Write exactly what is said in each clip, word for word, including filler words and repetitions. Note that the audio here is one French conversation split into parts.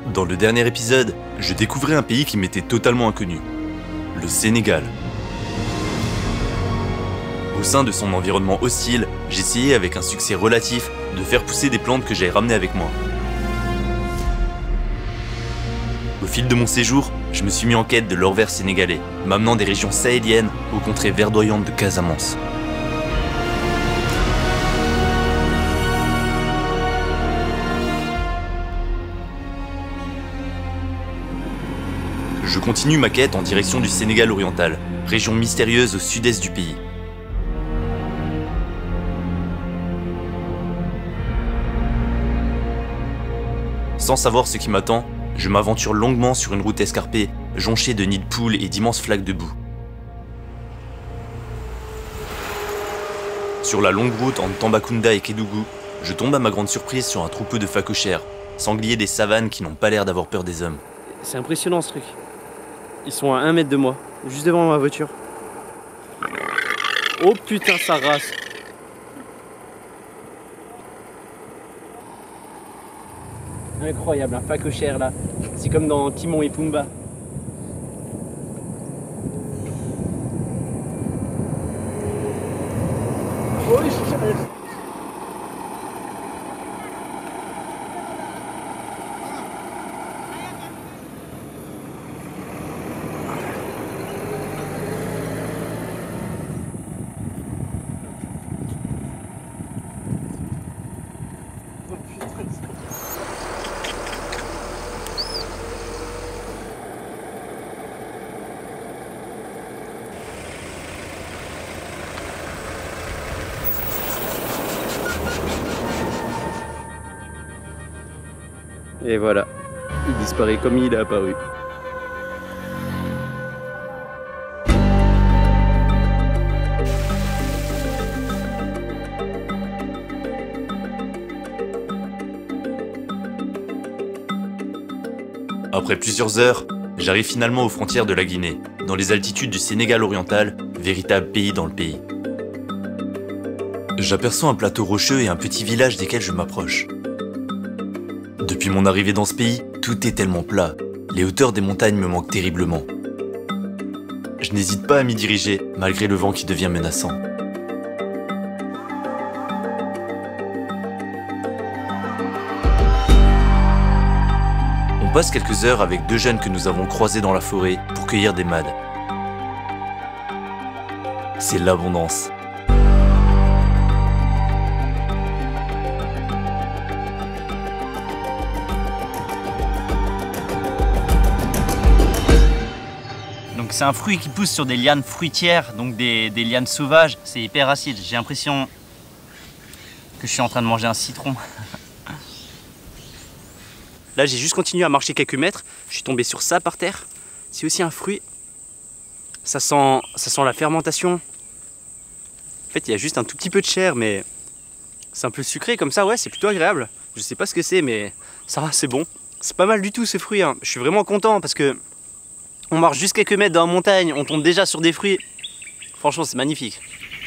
Dans le dernier épisode, je découvrais un pays qui m'était totalement inconnu, le Sénégal. Au sein de son environnement hostile, j'essayais avec un succès relatif de faire pousser des plantes que j'avais ramenées avec moi. Au fil de mon séjour, je me suis mis en quête de l'or vert sénégalais, m'amenant des régions sahéliennes aux contrées verdoyantes de Casamance. Je continue ma quête en direction du Sénégal oriental, région mystérieuse au sud-est du pays. Sans savoir ce qui m'attend, je m'aventure longuement sur une route escarpée, jonchée de nids de poules et d'immenses flaques de boue. Sur la longue route entre Tambacounda et Kédougou, je tombe à ma grande surprise sur un troupeau de phacochères, sangliers des savanes qui n'ont pas l'air d'avoir peur des hommes. C'est impressionnant ce truc. Ils sont à un mètre de moi, juste devant ma voiture. Oh putain, ça rase. Incroyable, un phacochère là. C'est comme dans Timon et Pumba. Oh, je suis sérieux. Et voilà, il disparaît comme il est apparu. Après plusieurs heures, j'arrive finalement aux frontières de la Guinée, dans les altitudes du Sénégal oriental, véritable pays dans le pays. J'aperçois un plateau rocheux et un petit village desquels je m'approche. Depuis mon arrivée dans ce pays, tout est tellement plat. Les hauteurs des montagnes me manquent terriblement. Je n'hésite pas à m'y diriger, malgré le vent qui devient menaçant. On passe quelques heures avec deux jeunes que nous avons croisés dans la forêt pour cueillir des mades. C'est l'abondance. Donc c'est un fruit qui pousse sur des lianes fruitières, donc des, des lianes sauvages. C'est hyper acide. J'ai l'impression que je suis en train de manger un citron. Là j'ai juste continué à marcher quelques mètres. Je suis tombé sur ça par terre. C'est aussi un fruit. Ça sent, ça sent la fermentation. En fait il y a juste un tout petit peu de chair, mais c'est un peu sucré comme ça. Ouais, c'est plutôt agréable. Je sais pas ce que c'est, mais ça va, c'est bon. C'est pas mal du tout ce fruit, hein. Je suis vraiment content parce que on marche juste quelques mètres dans la montagne, on tombe déjà sur des fruits. Franchement, c'est magnifique.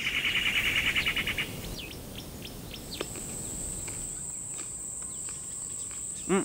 Mmh.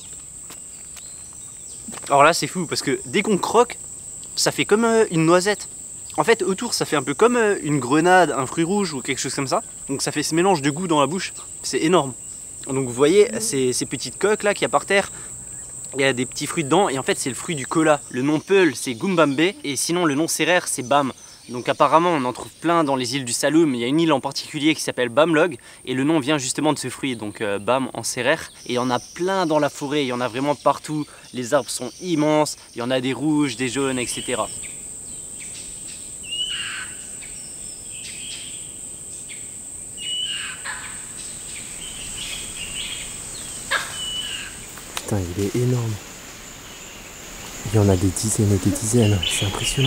Alors là, c'est fou parce que dès qu'on croque, ça fait comme euh, une noisette. En fait, autour, ça fait un peu comme euh, une grenade, un fruit rouge ou quelque chose comme ça. Donc ça fait ce mélange de goût dans la bouche. C'est énorme. Donc vous voyez ces, ces petites coques là qu'il y a par terre. Il y a des petits fruits dedans et en fait c'est le fruit du cola. Le nom Peul c'est Gumbambe et sinon le nom Sérère c'est Bam. Donc apparemment on en trouve plein dans les îles du Saloum. Il y a une île en particulier qui s'appelle Bamlog et le nom vient justement de ce fruit, donc euh, Bam en Sérère. Et il y en a plein dans la forêt, il y en a vraiment partout. Les arbres sont immenses, il y en a des rouges, des jaunes, et cetera. Putain, il est énorme. Il y en a des dizaines et des dizaines, c'est impressionnant.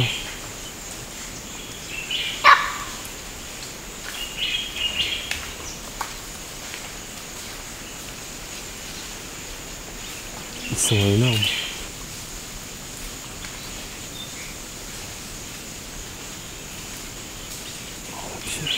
Ils sont énormes. Oh mon Dieu.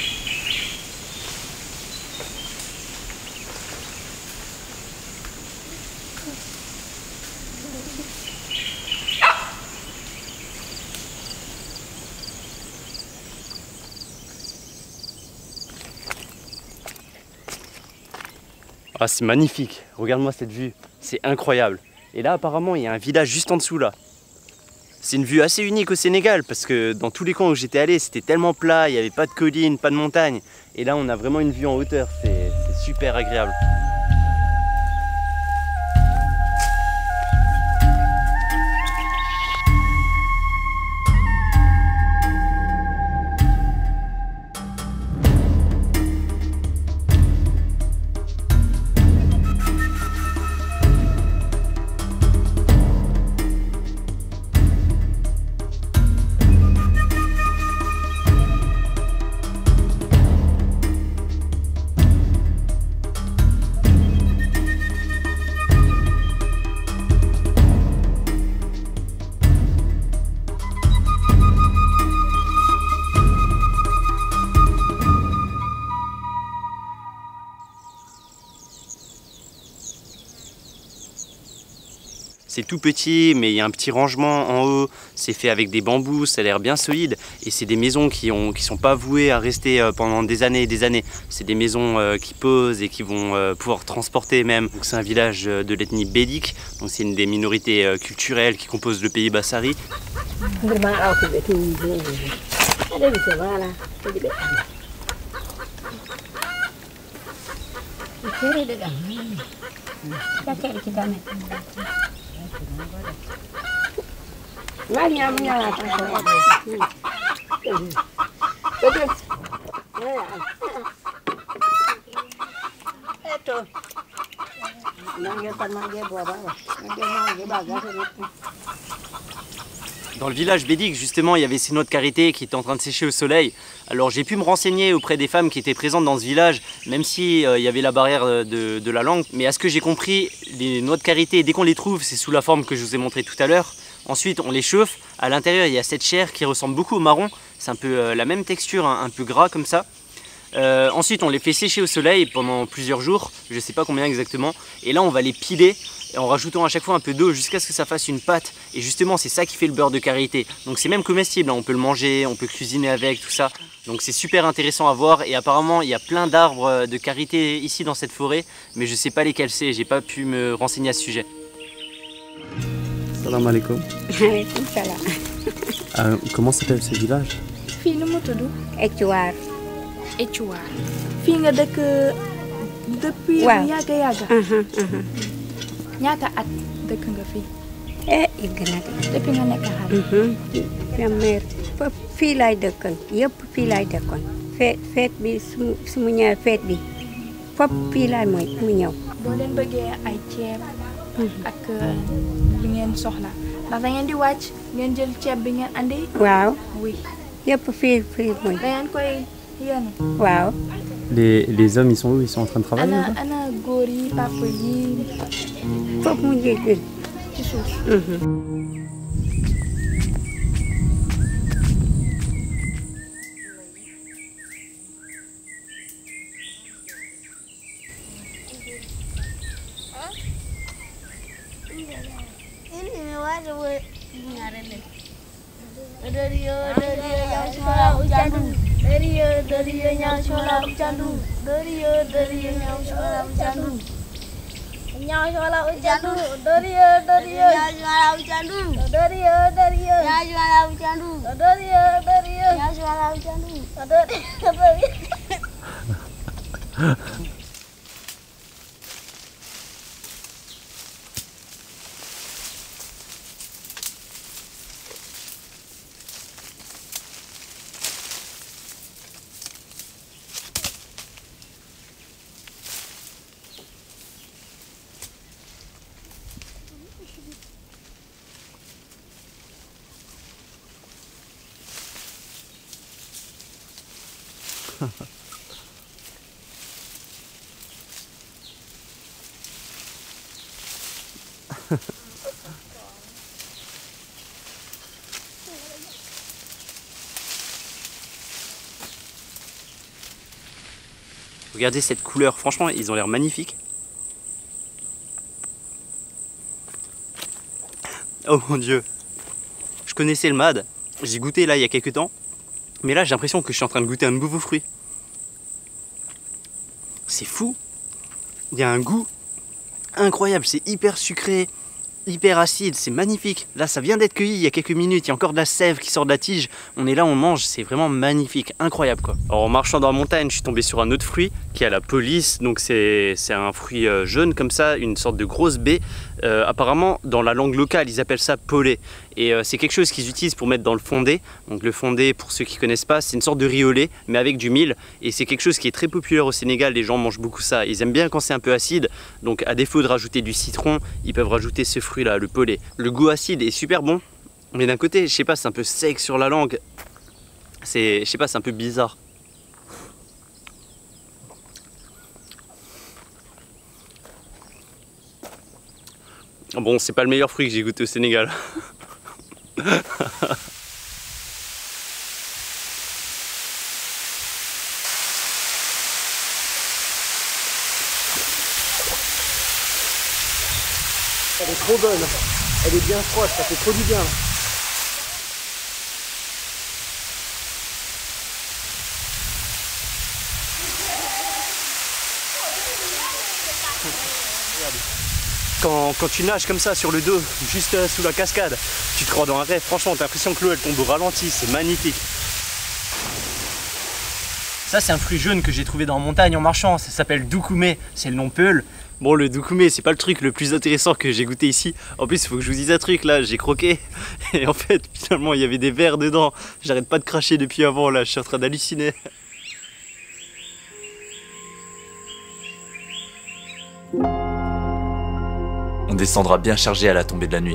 Ah, c'est magnifique, regarde-moi cette vue, c'est incroyable. Et là apparemment il y a un village juste en dessous là. C'est une vue assez unique au Sénégal parce que dans tous les coins où j'étais allé c'était tellement plat, il n'y avait pas de collines, pas de montagnes. Et là on a vraiment une vue en hauteur, c'est super agréable. C'est tout petit, mais il y a un petit rangement en haut. C'est fait avec des bambous, ça a l'air bien solide. Et c'est des maisons qui ne qui sont pas vouées à rester pendant des années et des années. C'est des maisons euh, qui posent et qui vont euh, pouvoir transporter même. C'est un village de l'ethnie bédik. Donc c'est une des minorités euh, culturelles qui composent le pays Bassari. Dans le village bédik, justement, il y avait ces noix de karité qui étaient en train de sécher au soleil. Alors j'ai pu me renseigner auprès des femmes qui étaient présentes dans ce village, même si euh, il y avait la barrière de, de la langue. Mais à ce que j'ai compris, les noix de karité, dès qu'on les trouve, c'est sous la forme que je vous ai montré tout à l'heure. Ensuite, on les chauffe. À l'intérieur, il y a cette chair qui ressemble beaucoup au marron. C'est un peu euh, la même texture, hein, un peu gras comme ça. Euh, ensuite, on les fait sécher au soleil pendant plusieurs jours. Je ne sais pas combien exactement. Et là, on va les piler en rajoutant à chaque fois un peu d'eau jusqu'à ce que ça fasse une pâte. Et justement, c'est ça qui fait le beurre de karité. Donc c'est même comestible, hein. On peut le manger, on peut cuisiner avec, tout ça. Donc c'est super intéressant à voir. Et apparemment, il y a plein d'arbres de karité ici dans cette forêt. Mais je ne sais pas lesquels c'est, j'ai pas pu me renseigner à ce sujet. Salam alaikum. Alaikum salam. Euh, comment s'appelle ce village? fii nu mu tudd. Ecuwaar. Ecuwaar. fii nga dëkk depuis. waaw bu yàgg yàgg. aha aha ñaata at dëkk nga fii. eh yàgg na de. depuis nga nekk xale. sa mère foofu fii laay dëkkoon yëpp fii laay dëkkoon. feet feet bi su su mu ñëwee feet bi foofu fii laay mooy mu ñëw. boo leen bëggee ay ceeb. ak li ngeen soxla ndax da ngeen di wàcc ngeen jël ceeb bi ngeen andi. waaw oui. yëpp fii fii mooy. da ngeen koy yéen. waaw. Les, les hommes, ils sont où? Ils sont en train de travailler? ana ana góor yi papa yi. foofu mu jéggi ci suuf. Dariyo dariyo nyang shola ujandu dariyo dariyo nyang shola ujandu nyang shola ujandu dariyo dariyo nyang shola ujandu dariyo dariyo nyang shola ujandu dariyo dariyo nyang shola ujandu dariyo. Regardez cette couleur, franchement ils ont l'air magnifiques. Oh mon dieu. Je connaissais le mad, j'ai goûté là il y a quelques temps. Mais là j'ai l'impression que je suis en train de goûter un nouveau fruit. C'est fou. il y a un goût incroyable, c'est hyper sucré, hyper acide, c'est magnifique. Là, ça vient d'être cueilli il y a quelques minutes, il y a encore de la sève qui sort de la tige. On est là, on mange, c'est vraiment magnifique, incroyable quoi. Alors, en marchant dans la montagne, je suis tombé sur un autre fruit qui est la police. Donc c'est un fruit euh, jaune comme ça, une sorte de grosse baie. Euh, apparemment, dans la langue locale, ils appellent ça polé. Et euh, c'est quelque chose qu'ils utilisent pour mettre dans le fondé. Donc le fondé, pour ceux qui ne connaissent pas, c'est une sorte de riz au lait, mais avec du mil. Et c'est quelque chose qui est très populaire au Sénégal, les gens mangent beaucoup ça. Ils aiment bien quand c'est un peu acide. Donc à défaut de rajouter du citron, ils peuvent rajouter ce fruit-là, le polé. Le goût acide est super bon, mais d'un côté, je sais pas, c'est un peu sec sur la langue. C'est, je sais pas, c'est un peu bizarre. Bon, c'est pas le meilleur fruit que j'ai goûté au Sénégal. Elle est trop bonne, elle est bien froide, ça fait trop du bien. Quand, quand tu nages comme ça sur le dos, juste euh, sous la cascade, tu te crois dans un rêve. Franchement, t'as l'impression que l'eau elle tombe au ralenti, c'est magnifique. Ça, c'est un fruit jaune que j'ai trouvé dans la montagne en marchant. Ça s'appelle doukoumé, c'est le nom peul. Bon, le doukoumé, c'est pas le truc le plus intéressant que j'ai goûté ici. En plus, il faut que je vous dise un truc là, j'ai croqué. Et en fait, finalement, il y avait des vers dedans. J'arrête pas de cracher depuis avant là, je suis en train d'halluciner. On descendra bien chargé à la tombée de la nuit.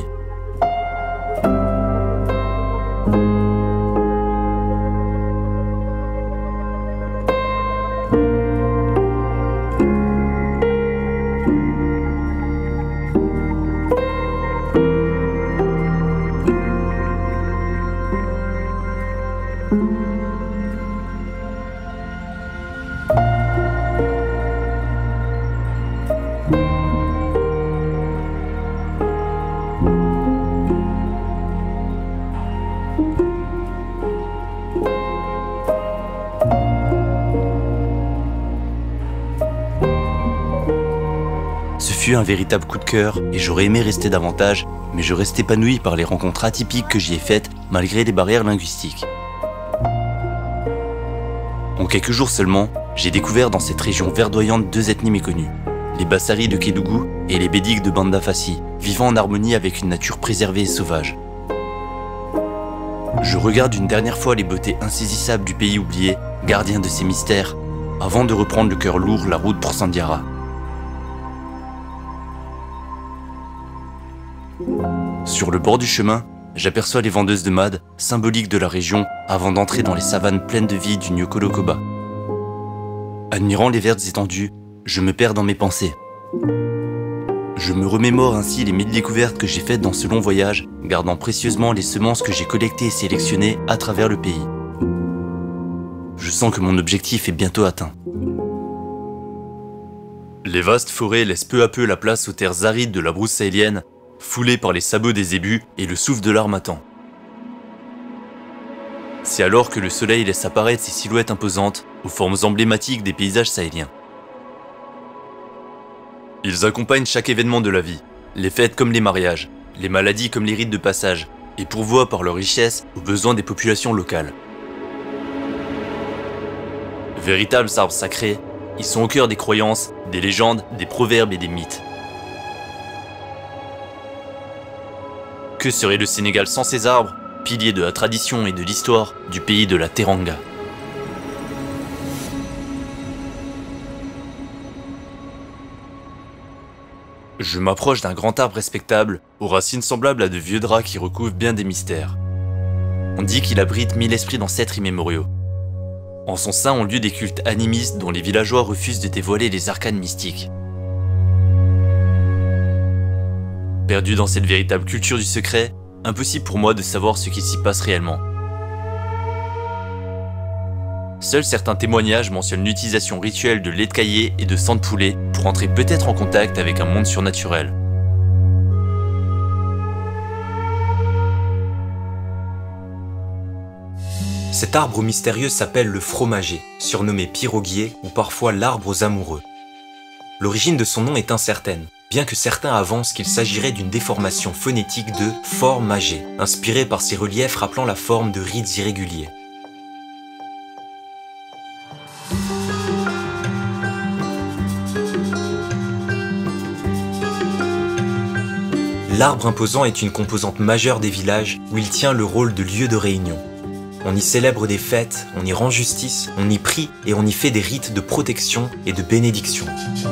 Ce fut un véritable coup de cœur et j'aurais aimé rester davantage, mais je reste épanoui par les rencontres atypiques que j'y ai faites malgré les barrières linguistiques. En quelques jours seulement, j'ai découvert dans cette région verdoyante deux ethnies méconnues, les Bassari de Kédougou et les Bédiks de Banda Fassi, vivant en harmonie avec une nature préservée et sauvage. Je regarde une dernière fois les beautés insaisissables du pays oublié, gardien de ses mystères, avant de reprendre le cœur lourd la route pour Sandiara. Sur le bord du chemin, j'aperçois les vendeuses de mad, symboliques de la région, avant d'entrer dans les savanes pleines de vie du Nyokolo-Koba. Admirant les vertes étendues, je me perds dans mes pensées. Je me remémore ainsi les mille découvertes que j'ai faites dans ce long voyage, gardant précieusement les semences que j'ai collectées et sélectionnées à travers le pays. Je sens que mon objectif est bientôt atteint. Les vastes forêts laissent peu à peu la place aux terres arides de la brousse sahélienne, foulées par les sabots des zébus et le souffle de l'harmattan. C'est alors que le soleil laisse apparaître ses silhouettes imposantes aux formes emblématiques des paysages sahéliens. Ils accompagnent chaque événement de la vie, les fêtes comme les mariages, les maladies comme les rites de passage, et pourvoient par leur richesse aux besoins des populations locales. Véritables arbres sacrés, ils sont au cœur des croyances, des légendes, des proverbes et des mythes. Que serait le Sénégal sans ces arbres, piliers de la tradition et de l'histoire du pays de la Teranga? Je m'approche d'un grand arbre respectable, aux racines semblables à de vieux draps qui recouvrent bien des mystères. On dit qu'il abrite mille esprits d'ancêtres immémoriaux. En son sein ont lieu des cultes animistes dont les villageois refusent de dévoiler les arcanes mystiques. Perdu dans cette véritable culture du secret, impossible pour moi de savoir ce qui s'y passe réellement. Seuls certains témoignages mentionnent l'utilisation rituelle de lait de caillé et de sang de poulet pour entrer peut-être en contact avec un monde surnaturel. Cet arbre mystérieux s'appelle le fromager, surnommé piroguier ou parfois l'arbre aux amoureux. L'origine de son nom est incertaine, bien que certains avancent qu'il s'agirait d'une déformation phonétique de fort magé, inspirée par ses reliefs rappelant la forme de rides irréguliers. L'arbre imposant est une composante majeure des villages où il tient le rôle de lieu de réunion. On y célèbre des fêtes, on y rend justice, on y prie et on y fait des rites de protection et de bénédiction.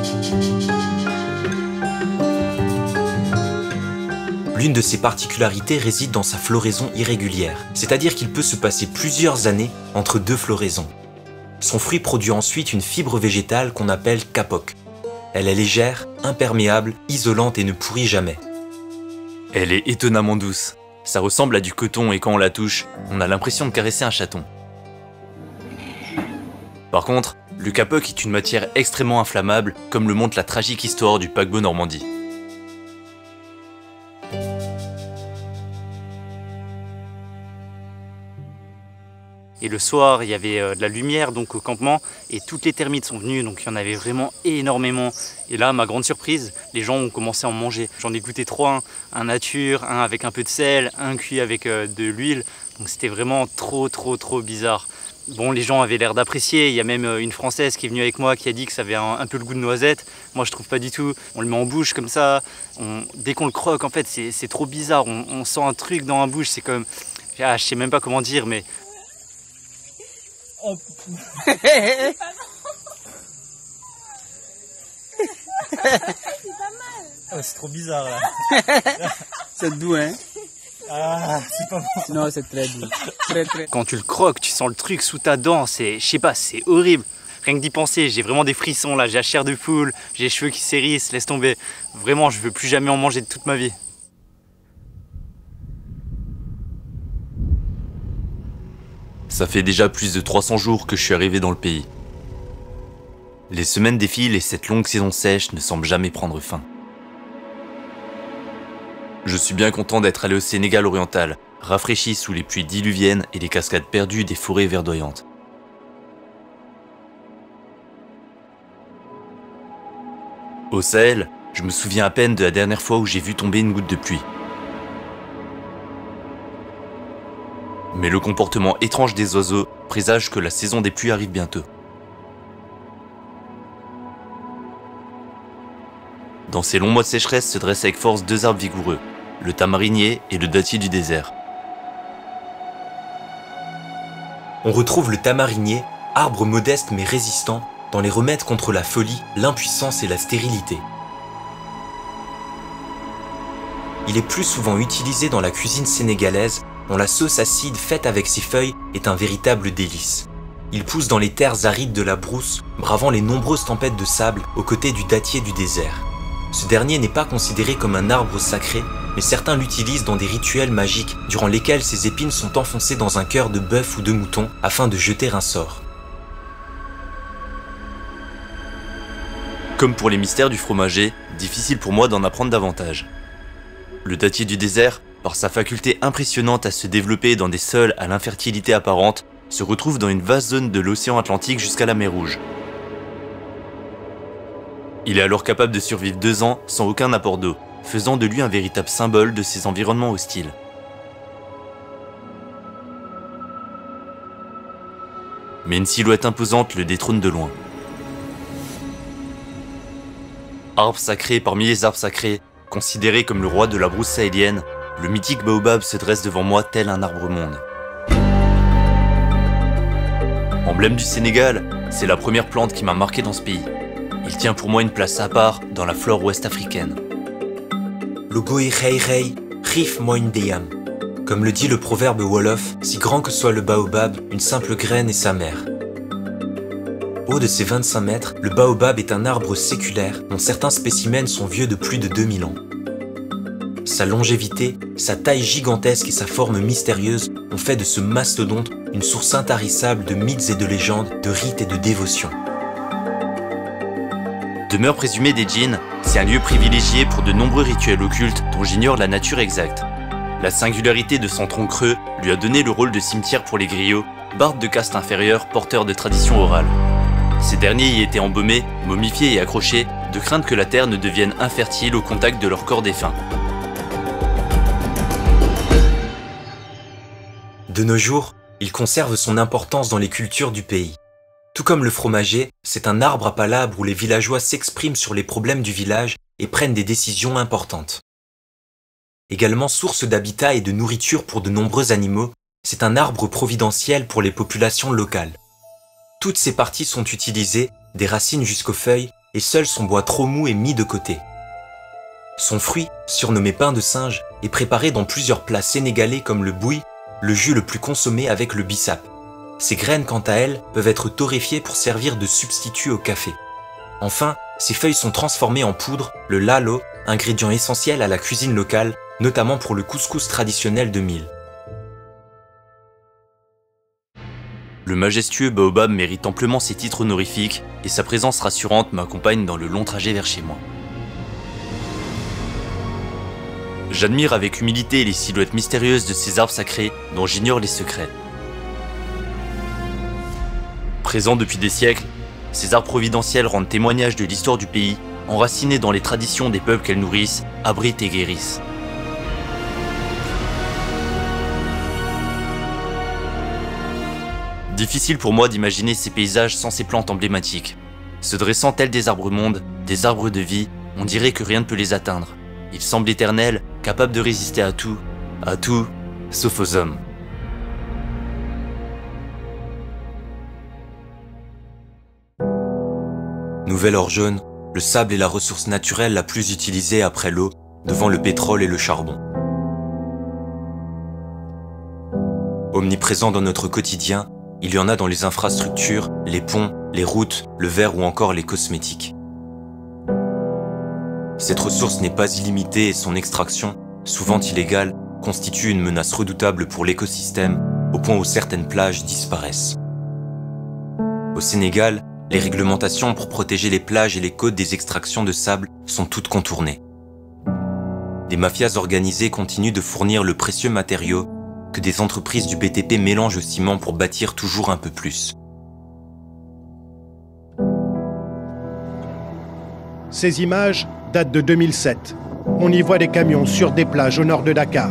L'une de ses particularités réside dans sa floraison irrégulière, c'est-à-dire qu'il peut se passer plusieurs années entre deux floraisons. Son fruit produit ensuite une fibre végétale qu'on appelle kapok. Elle est légère, imperméable, isolante et ne pourrit jamais. Elle est étonnamment douce. Ça ressemble à du coton et quand on la touche, on a l'impression de caresser un chaton. Par contre, le kapok est une matière extrêmement inflammable, comme le montre la tragique histoire du paquebot Normandie. Et le soir, il y avait euh, de la lumière donc au campement et toutes les termites sont venues, donc il y en avait vraiment énormément. Et là, ma grande surprise, les gens ont commencé à en manger. J'en ai goûté trois, hein. Un nature, un avec un peu de sel, un cuit avec euh, de l'huile. Donc c'était vraiment trop trop trop bizarre. Bon, les gens avaient l'air d'apprécier. Il y a même euh, une Française qui est venue avec moi qui a dit que ça avait un, un peu le goût de noisette. Moi, je trouve pas du tout. On le met en bouche comme ça. On, dès qu'on le croque, en fait, c'est trop bizarre. On, on sent un truc dans la bouche. C'est comme, ah, je sais même pas comment dire, mais oh. Oh, c'est trop bizarre là. C'est doux, hein? Ah, c'est pas bon. Non, c'est très doux. Très, très. Quand tu le croques, tu sens le truc sous ta dent. C'est, je sais pas, c'est horrible. Rien que d'y penser, j'ai vraiment des frissons là. J'ai la chair de poule, j'ai les cheveux qui s'hérissent, laisse tomber. Vraiment, je veux plus jamais en manger de toute ma vie. Ça fait déjà plus de trois cents jours que je suis arrivé dans le pays. Les semaines défilent et cette longue saison sèche ne semble jamais prendre fin. Je suis bien content d'être allé au Sénégal oriental, rafraîchi sous les pluies diluviennes et les cascades perdues des forêts verdoyantes. Au Sahel, je me souviens à peine de la dernière fois où j'ai vu tomber une goutte de pluie. Mais le comportement étrange des oiseaux présage que la saison des pluies arrive bientôt. Dans ces longs mois de sécheresse se dressent avec force deux arbres vigoureux, le tamarinier et le dattier du désert. On retrouve le tamarinier, arbre modeste mais résistant, dans les remèdes contre la folie, l'impuissance et la stérilité. Il est plus souvent utilisé dans la cuisine sénégalaise, dont la sauce acide faite avec ses feuilles est un véritable délice. Il pousse dans les terres arides de la brousse, bravant les nombreuses tempêtes de sable aux côtés du dattier du désert. Ce dernier n'est pas considéré comme un arbre sacré, mais certains l'utilisent dans des rituels magiques durant lesquels ses épines sont enfoncées dans un cœur de bœuf ou de mouton afin de jeter un sort. Comme pour les mystères du fromager, difficile pour moi d'en apprendre davantage. Le dattier du désert, par sa faculté impressionnante à se développer dans des sols à l'infertilité apparente, se retrouve dans une vaste zone de l'océan Atlantique jusqu'à la mer Rouge. Il est alors capable de survivre deux ans sans aucun apport d'eau, faisant de lui un véritable symbole de ces environnements hostiles. Mais une silhouette imposante le détrône de loin. Arbre sacré parmi les arbres sacrés, considéré comme le roi de la brousse sahélienne, le mythique baobab se dresse devant moi tel un arbre-monde. Emblème du Sénégal, c'est la première plante qui m'a marqué dans ce pays. Il tient pour moi une place à part dans la flore ouest-africaine. Logoy rei rei, rif moindeyam. Comme le dit le proverbe wolof, si grand que soit le baobab, une simple graine est sa mère. Haut de ses vingt-cinq mètres, le baobab est un arbre séculaire dont certains spécimens sont vieux de plus de deux mille ans. Sa longévité, sa taille gigantesque et sa forme mystérieuse ont fait de ce mastodonte une source intarissable de mythes et de légendes, de rites et de dévotions. Demeure présumée des djinns, c'est un lieu privilégié pour de nombreux rituels occultes dont j'ignore la nature exacte. La singularité de son tronc creux lui a donné le rôle de cimetière pour les griots, bardes de caste inférieure porteurs de traditions orales. Ces derniers y étaient embaumés, momifiés et accrochés, de crainte que la terre ne devienne infertile au contact de leur corps défunt. De nos jours, il conserve son importance dans les cultures du pays. Tout comme le fromager, c'est un arbre à palabre où les villageois s'expriment sur les problèmes du village et prennent des décisions importantes. Également source d'habitat et de nourriture pour de nombreux animaux, c'est un arbre providentiel pour les populations locales. Toutes ses parties sont utilisées, des racines jusqu'aux feuilles, et seul son bois trop mou est mis de côté. Son fruit, surnommé pain de singe, est préparé dans plusieurs plats sénégalais comme le bouilli, le jus le plus consommé avec le bissap. Ses graines, quant à elles, peuvent être torréfiées pour servir de substitut au café. Enfin, ses feuilles sont transformées en poudre, le lalo, ingrédient essentiel à la cuisine locale, notamment pour le couscous traditionnel de mil. Le majestueux baobab mérite amplement ses titres honorifiques et sa présence rassurante m'accompagne dans le long trajet vers chez moi. J'admire avec humilité les silhouettes mystérieuses de ces arbres sacrés dont j'ignore les secrets. Présents depuis des siècles, ces arbres providentiels rendent témoignage de l'histoire du pays, enracinés dans les traditions des peuples qu'elles nourrissent, abritent et guérissent. Difficile pour moi d'imaginer ces paysages sans ces plantes emblématiques. Se dressant tels des arbres-mondes, des arbres de vie, on dirait que rien ne peut les atteindre. Ils semblent éternels, capables de résister à tout, à tout, sauf aux hommes. Nouvelle-Or jaune, le sable est la ressource naturelle la plus utilisée après l'eau, devant le pétrole et le charbon. Omniprésent dans notre quotidien, il y en a dans les infrastructures, les ponts, les routes, le verre ou encore les cosmétiques. Cette ressource n'est pas illimitée et son extraction, souvent illégale, constitue une menace redoutable pour l'écosystème, au point où certaines plages disparaissent. Au Sénégal, les réglementations pour protéger les plages et les côtes des extractions de sable sont toutes contournées. Des mafias organisées continuent de fournir le précieux matériau que des entreprises du B T P mélangent au ciment pour bâtir toujours un peu plus. Ces images datent de deux mille sept. On y voit des camions sur des plages au nord de Dakar.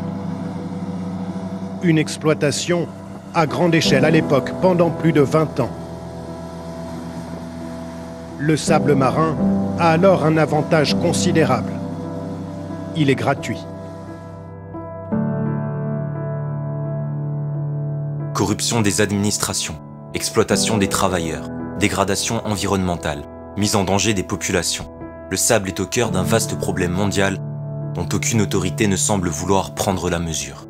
Une exploitation à grande échelle à l'époque, pendant plus de vingt ans. Le sable marin a alors un avantage considérable. Il est gratuit. Corruption des administrations, exploitation des travailleurs, dégradation environnementale, mise en danger des populations. Le sable est au cœur d'un vaste problème mondial dont aucune autorité ne semble vouloir prendre la mesure.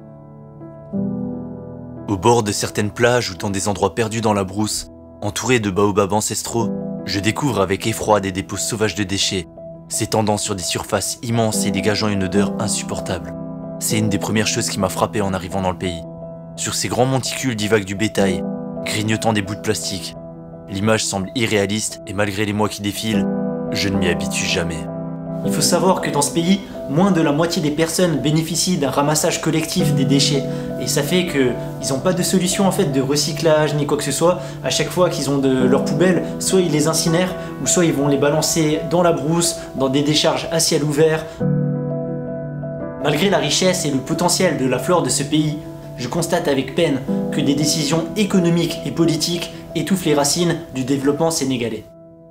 Au bord de certaines plages ou dans des endroits perdus dans la brousse, entourés de baobabs ancestraux, je découvre avec effroi des dépôts sauvages de déchets, s'étendant sur des surfaces immenses et dégageant une odeur insupportable. C'est une des premières choses qui m'a frappé en arrivant dans le pays. Sur ces grands monticules divague du bétail, grignotant des bouts de plastique. L'image semble irréaliste et malgré les mois qui défilent, je ne m'y habitue jamais. Il faut savoir que dans ce pays, moins de la moitié des personnes bénéficient d'un ramassage collectif des déchets. Et ça fait qu'ils n'ont pas de solution en fait de recyclage ni quoi que ce soit. À chaque fois qu'ils ont de leurs poubelles, soit ils les incinèrent, ou soit ils vont les balancer dans la brousse, dans des décharges à ciel ouvert. Malgré la richesse et le potentiel de la flore de ce pays, je constate avec peine que des décisions économiques et politiques étouffent les racines du développement sénégalais.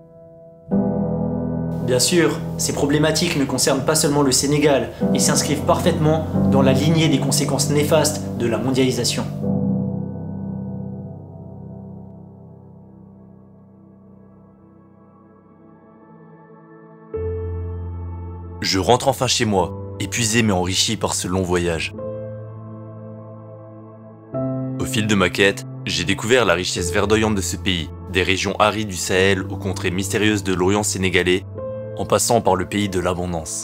Bien sûr, ces problématiques ne concernent pas seulement le Sénégal et s'inscrivent parfaitement dans la lignée des conséquences néfastes de la mondialisation. Je rentre enfin chez moi, épuisé mais enrichi par ce long voyage. Au fil de ma quête, j'ai découvert la richesse verdoyante de ce pays, des régions arides du Sahel aux contrées mystérieuses de l'Orient sénégalais, en passant par le pays de l'abondance.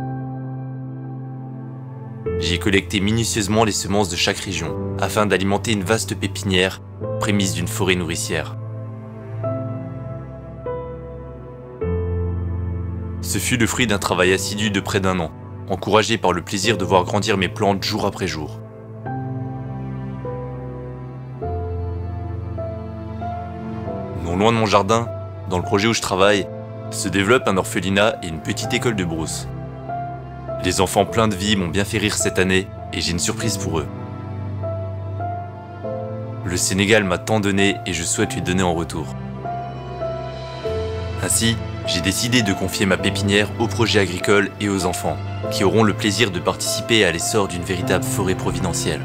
J'ai collecté minutieusement les semences de chaque région, afin d'alimenter une vaste pépinière, prémisse d'une forêt nourricière. Ce fut le fruit d'un travail assidu de près d'un an, encouragé par le plaisir de voir grandir mes plantes jour après jour. Non loin de mon jardin, dans le projet où je travaille, se développe un orphelinat et une petite école de brousse. Les enfants pleins de vie m'ont bien fait rire cette année et j'ai une surprise pour eux. Le Sénégal m'a tant donné et je souhaite lui donner en retour. Ainsi, j'ai décidé de confier ma pépinière aux projets agricoles et aux enfants, qui auront le plaisir de participer à l'essor d'une véritable forêt providentielle.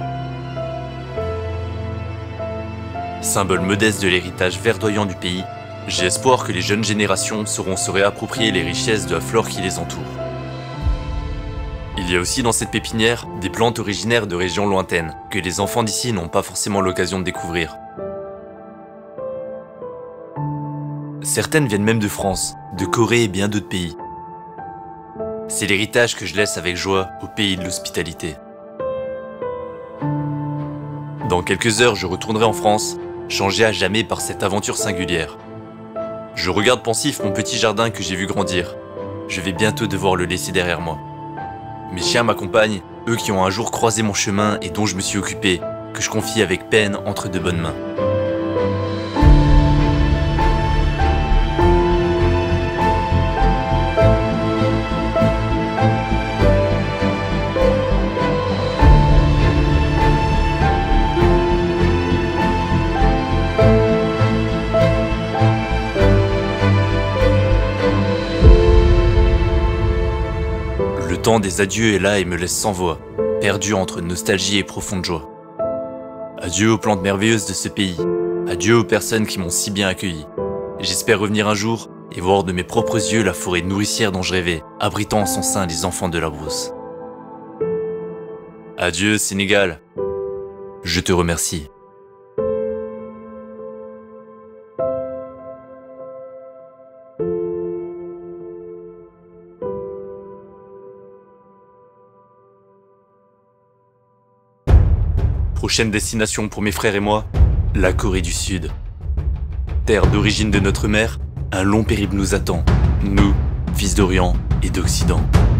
Symbole modeste de l'héritage verdoyant du pays, j'ai espoir que les jeunes générations sauront se réapproprier les richesses de la flore qui les entoure. Il y a aussi dans cette pépinière des plantes originaires de régions lointaines, que les enfants d'ici n'ont pas forcément l'occasion de découvrir. Certaines viennent même de France, de Corée et bien d'autres pays. C'est l'héritage que je laisse avec joie au pays de l'hospitalité. Dans quelques heures, je retournerai en France, changé à jamais par cette aventure singulière. Je regarde pensif mon petit jardin que j'ai vu grandir. Je vais bientôt devoir le laisser derrière moi. Mes chiens m'accompagnent, eux qui ont un jour croisé mon chemin et dont je me suis occupé, que je confie avec peine entre de bonnes mains. Le temps des adieux est là et me laisse sans voix, perdu entre nostalgie et profonde joie. Adieu aux plantes merveilleuses de ce pays, adieu aux personnes qui m'ont si bien accueilli. J'espère revenir un jour et voir de mes propres yeux la forêt nourricière dont je rêvais, abritant en son sein les enfants de la brousse. Adieu Sénégal, je te remercie. Prochaine destination pour mes frères et moi, la Corée du Sud. Terre d'origine de notre mère, un long périple nous attend, nous, fils d'Orient et d'Occident.